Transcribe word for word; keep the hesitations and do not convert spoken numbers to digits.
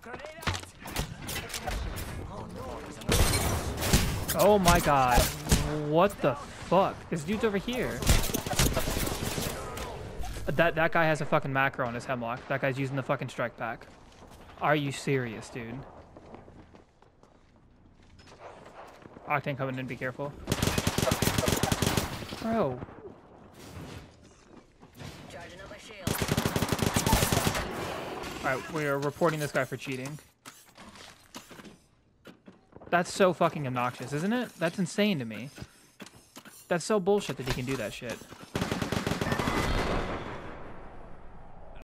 Oh my god. What the fuck? This dude's over here. That that guy has a fucking macro on his hemlock. That guy's using the fucking strike pack. Are you serious, dude? Octane coming in, be careful. Bro. Alright, we are reporting this guy for cheating. That's so fucking obnoxious, isn't it? That's insane to me. That's so bullshit that he can do that shit.